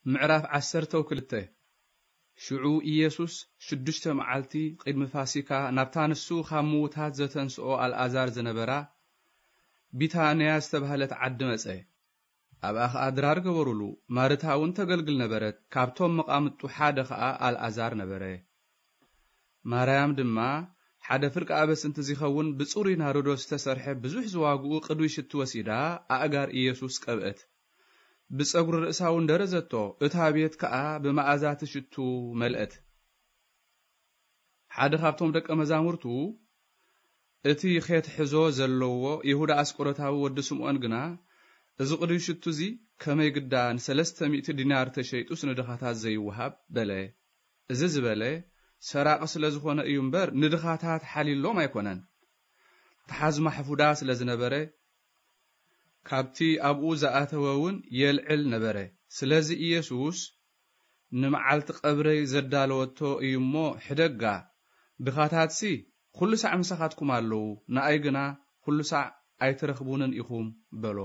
معرف 12 شعو ኢየሱስ 6 መዓልቲ ቅድሚ ፋሲካ ናብታን እሱ ካሙታት ዘተንስኦ አልዓዛር ዝነበራ ቢታንያ ዝተባህለት ዓዲ መጸ ኣብ ኣኽ ኣድራር ገበሩሉ ማርታውን ተገልግል ነበረት ካብቶም መቃምጡ ሓደ ኸኣ አልዓዛር ነበረ ማርያም ድማ ሓደ ፍርቅ ኣበስንት ዝኸውን ብጽሩይ ናርዶስ ተሰርሐ ብዙሕ ዝዋግኡ ቅዱይ ሽቱ ወሲዳ ኣእጋር ኢየሱስ ቀብአት بصغر رأساون درزتو اتابيت كأ بمعازات شتو ملأت حد خابتهم دك مزامرتو اتي خيت حزو زلوو يهودا اسقرتاو ود سمعون غنا እዚ ቅዱይ ሽቱ ዚ ከመይ ግዳን 300 ዲናር ተሸይጡ ስንድኻታት ዘይውሃብ በለ እዚ ዝበለ ሰራቅ ስለ ዝኾነ እዩ እምበር ንድኻታት ሓሊሎም ኣይኮነን ተሓዝ ማሕፉዳ ስለ ዝነበረ ካብቲ ኣብኡ ዘኣተወውን የልዕል ነበረ ስለዚ ኢየሱስ ንመዓልቲ ቀብረይ ዘዳለወቶ እዩሞ ሕደጋ ድኻታትሲ ኩሉ ሳዕ ምሳኻትኩም ኣለዉ ንኣይ ግና ኩሉ ሳዕ ኣይትረኽቡንን ኢኹም በሎ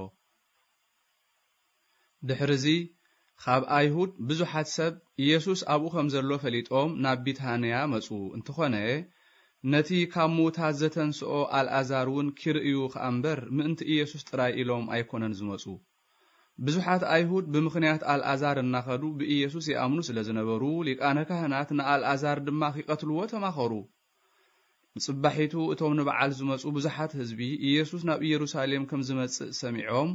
ድሕርዚ ካብ ኣይሁድ ብዙሓት ሰብ ኢየሱስ ኣብኡ ከም ዘሎ ፈሊጦም ናብ ቢታንያ መጹ እንትኾነ ነቲ ካብ ሙታት ዘተንስኦ አልዓዛርን ክርእዩ ከአምበር ምእንቲ ኢየሱስ ጥራይ ኢሎም ኣይኮነን ዝመጹ ብዙሓት ኣይሁድ ብምኽንያት አልዓዛር እናኸዱ ብኢየሱስ ይኣምኑ ስለ ዝነበሩ ሊቃነ ካህናት ንአልዓዛር ድማ ኺቀትልዎ ተማኸሩ ጽባሒቱ እቶም ንበዓል ዝመጹ ብዙሓት ህዝቢ ኢየሱስ ናብ ኢየሩሳሌም ከም ዝመጽእ ሰሚዖም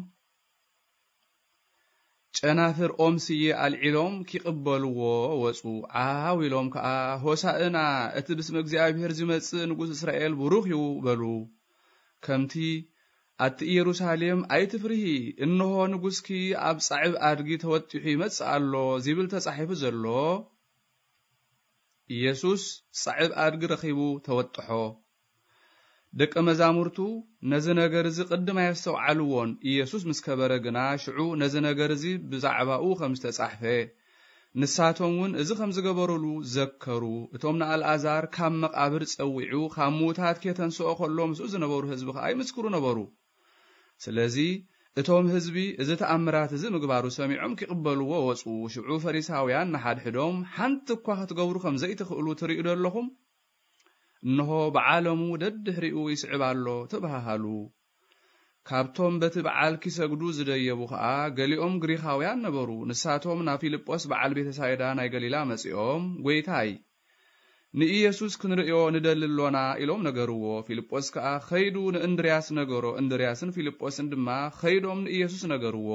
ጨናፍር ኦምስዬ አልዒሎም ኪቅበልዎ ወጹ ዓዊሎም ከኣ ሆሳእና እቲ ብስመ እግዚአብሔር ዝመጽእ ንጉስ እስራኤል ብሩኽ ይው በሉ ከምቲ ኣቲ ኢየሩሳሌም ኣይትፍርሂ እንሆ ንጉስኪ ኣብ ጻዕብ ኣድጊ ተወጢሑ ይመጽእ ኣሎ ዝብል ተጻሒፉ ዘሎ ኢየሱስ ጻዕብ ኣድጊ ረኺቡ ተወጥሖ ደቀ መዛሙርቱ ነዚ ነገር እዚ ቅድማ ያስተውዓልዎን ኢየሱስ ምስከበረ ግና ሽዑ ነዚ ነገር እዚ ብዛዕባኡ ከም ዝተጻሕፈ ንሳቶምን እዚ ከም ዝገበረሉ ዘከሩ እቶም ንአልዓዛር ካብ መቃብር ጸዊዑ ካብ ሙታት ከተንስኦ ከሎ ምስኡ ዝነበሩ ህዝቢ ከ ኣይምስክሩ ነበሩ ስለዚ እቶም ህዝቢ እዚ ተኣምራት እዚ ምግባሩ ሰሚዖም ኪቅበልዎ ወጹ ሽዑ ፈሪሳውያን ንሓድሕዶም ሓንቲ እኳ ክትገብሩ ከም ዘይትኽእሉ ትርእዩ ደለኹም እንሆ በዓለሙ ደድሕሪኡ ይስዕብ ኣሎ ተባሃሉ ካብቶም በቲ በዓል ኪሰግዱ ዝደየቡ ከኣ ገሊኦም ግሪኻውያን ነበሩ ንሳቶም ናብ ፊልጶስ በዓል ቤተ ሳይዳ ናይ ገሊላ መጺኦም ጎይታይ ንኢየሱስ ክንርእዮ ንደልሎና ኢሎም ነገርዎ ፊልጶስ ከኣ ኸይዱ ንእንድርያስ ነገሮ እንድርያስን ፊልጶስን ድማ ኸይዶም ንኢየሱስ ነገርዎ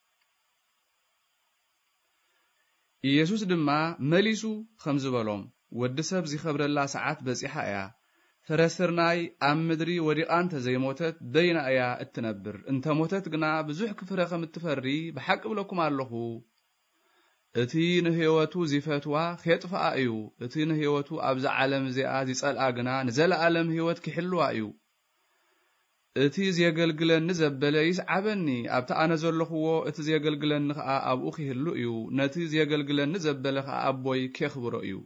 ኢየሱስ ድማ መሊሱ ከም ዝበሎም ወዲ ሰብ ዝኸብረላ ሰዓት በጺሓ እያ ፈረስርናይ ኣብ ምድሪ ወዲቓን ተዘይሞተት ደይና እያ እትነብር እንተ ሞተት ግና ብዙሕ ክፍረ ከም እትፈሪ ብሓቂ ብለኩም ኣለኹ እቲ ንህይወቱ ዝፈትዋ ኸጥፍኣ እዩ እቲ ንህይወቱ ኣብዛ ዓለም እዚኣ ዝጸልኣ ግና ንዘለዓለም ህይወት ክሕልዋ እዩ እቲ ዝየገልግለኒ ዘበለ ይስዓበኒ ኣብቲ ኣነ ዘለኽዎ እቲ ዝየገልግለኒ ኸኣ ኣብኡ ክህሉ እዩ ነቲ ዝየገልግለኒ ዘበለ ኸኣ ኣቦይ ከኽብሮ እዩ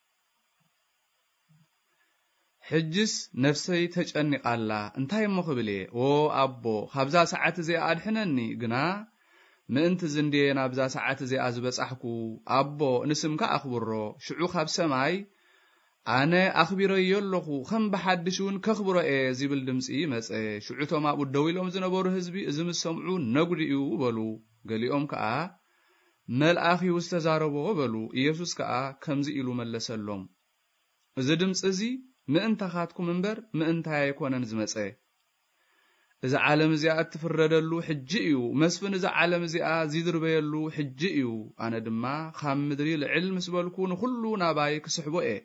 ሕጅስ ነፍሰይ ተጨኒቃላ እንታይ እሞ ክብሌ ኦ ኣቦ ካብዛ ሰዓት እዚኣ ኣድሕነኒ ግና ምእንቲ ዝንድየ ናብዛ ሰዓት እዚኣ ዝበጻሕኩ ኣቦ ንስምካ ኣኽብሮ ሽዑ ካብ ሰማይ ኣነ ኣኽቢረዮ ኣለኹ ከም ብሓድሽ እውን ከኽብሮ እየ ዝብል ድምፂ መጸ ሽዑቶም ኣብኡ ደው ኢሎም ዝነበሩ ህዝቢ እዚ ምስ ሰምዑ ነጉዲኡ በሉ ገሊኦም ከኣ መልኣኽ እዩ ዝተዛረቦ በሉ ኢየሱስ ከኣ ከምዚ ኢሉ መለሰሎም እዚ ድምፂ እዚ ምእንታኻትኩም እምበር ምእንታይ ኣይኮነን ዝመጸ እዚ ዓለም እዚኣ እትፍረደሉ ሕጂ እዩ መስፍን እዚ ዓለም እዚኣ ዝድርበየሉ ሕጂ እዩ ኣነ ድማ ካብ ምድሪ ልዕል ምስ በልኩ ንኹሉ ናባይ ክስሕቦ እየ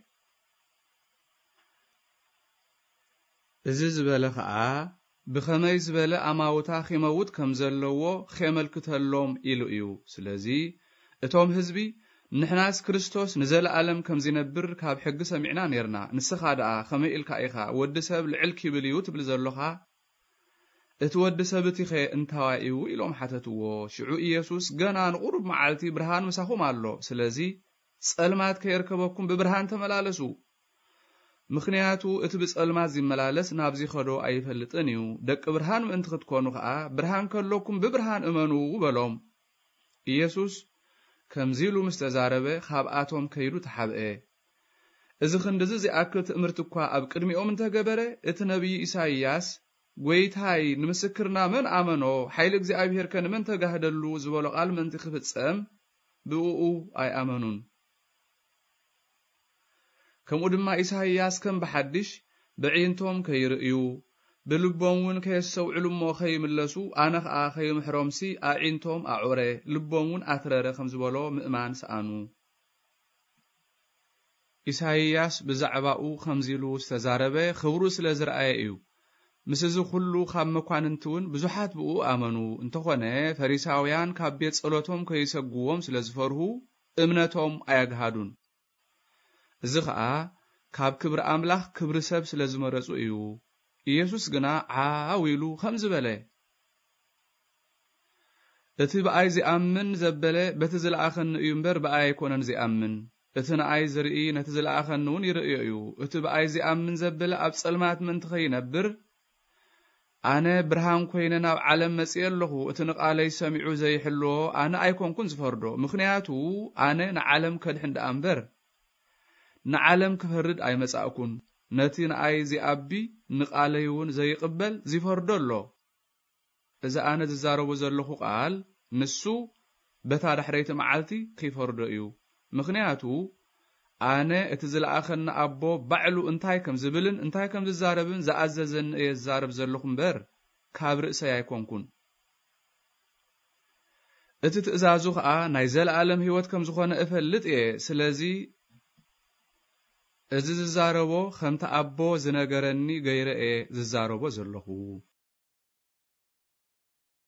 እዚ ዝበለ ኸኣ ብኸመይ ዝበለ ኣማውታ ኺመውት ከም ዘለዎ ኸመልክተሎም ኢሉ እዩ ስለዚ እቶም ህዝቢ ንሕናስ ክርስቶስ ንዘለዓለም ከም ዝነብር ካብ ሕጊ ሰሚዕና ነርና ንስኻ ደኣ ከመይ ኢልካ ኢኻ ወዲ ሰብ ልዕል ኪብል እዩ ትብል ዘለኻ እቲ ወዲ ሰብ እቲ ኸ እንታዋይ እዩ ኢሎም ሓተትዎ ሽዑ ኢየሱስ ገና ንቁሩብ መዓልቲ ብርሃን ምሳኹም ኣሎ ስለዚ ጸልማት ከይርከበኩም ብብርሃን ተመላለሱ ምኽንያቱ እቲ ብጸልማት ዝመላለስ ናብዚ ኸዶ ኣይፈልጥን እዩ ደቂ ብርሃን ምእንቲ ክትኮኑ ኸኣ ብርሃን ከለኩም ብብርሃን እመኑ በሎም ኢየሱስ كمزيلو مستزاربه خابآتهم كيلو تحبئه إذا خندز زي أكل تأمرتكوا أب قدميهم انت جبره اتنبي إساياس قويت هاي نمسكرنا من آمنو حيلك زي أبيهر كان من تجاهدلو زولو قال من تخفت سام بقوقو أي آمنون كم قدما إساياس كم بحدش بعينتهم كيرئيو بلبومون كيسو علمو خيم اللسو آنخ آخيم حرمسي آعينتهم أعوري لبومون أثرر خمزبولو مئمان سآنو إساياس بزعباؤو خمزيلو استزاربه خبرو سلزرآيئيو مسزو خلو خاب مكواننتون بزحات بقو آمنو انتخونه فريساويان كابيت صلوتهم كيسقوهم سلزفرهو امنتهم آيقهادون زخاء كاب كبر أملاخ كبر سب سلزمرسو إيو إيسوس غنا عاويلو خمز بله اتي بآي زي أمن زبله بتزل آخن ينبر بآي كونن زي أمن اتنا آي زرئي نتزل آخن نون يرئيو اتي بآي زي أمن زبله أبسلمات من تخي نبر أنا برهان كويننا عالم مسئل له اتنق علي سميعو زي حلو أنا أيكون كنز فردو مخنياتو أنا نعالم كدحند أمبر نعالم كفرد أي مساءكون نتين أي زي أبي نقاليون زي قبل زي فردو إذا أنا تزارو زلخو قال نسو بتا حريت معالتي كيف فردو مخنياتو أنا اتزل آخن أبو بعلو انتاي كم زبلن انتاي كم ززاربن زعززن يزارب زلخم بر كابر سيايكونكون اتتزازوخ نايزل عالم هيوت كم زخون افلت سلازي ازي ززاربو خمت أبو زنگرني غير ززاربو زلخو